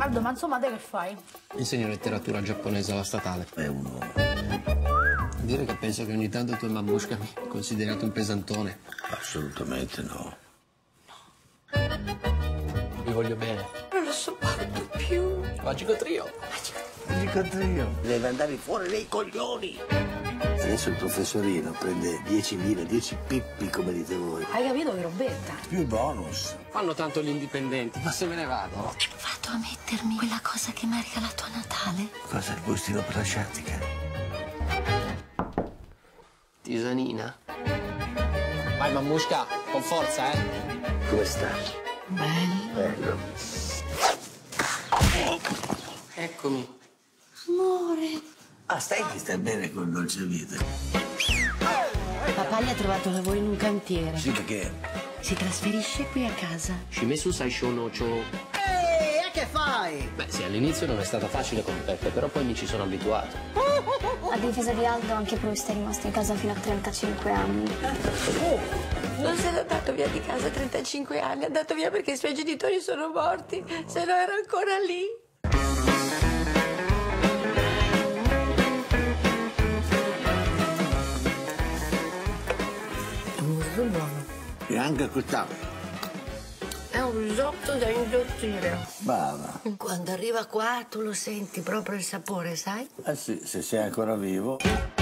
Aldo, ma insomma, te che fai? Insegno letteratura giapponese alla statale. È un uomo. Dire che penso che ogni tanto tu e Mammushka mi considerate un pesantone. Assolutamente no. Vi voglio bene. Non lo sopporto più. Magico trio. Dico io. Deve andare fuori dei coglioni. Adesso il professorino prende 10.000, 10 pippi, come dite voi. Hai capito che robetta? Più bonus. Fanno tanto gli indipendenti, ma se me ne vado. Vado a mettermi quella cosa che mi ha regalato a Natale. Cosa, il bustino per la sciatica? Tisanina. Vai Mammushka, con forza, Come sta? Bello. Bello. Eccomi. Amore. Ah, stai bene col dolce vita. Papà gli ha trovato lavoro in un cantiere. Sì, perché? Si trasferisce qui a casa. Shimesu Saisho no Cho. Ehi, e che fai? Beh, sì, all'inizio non è stata facile con Peppe, però poi mi ci sono abituato. A difesa di Aldo, anche Proust è rimasto in casa fino a 35 anni. Non se n'è andato via di casa a 35 anni. È andato via perché i suoi genitori sono morti. Se no era ancora lì. È molto buono. E anche questa. È un risotto da indottire. Brava. Quando arriva qua tu lo senti proprio il sapore, sai? Eh sì, se sei ancora vivo.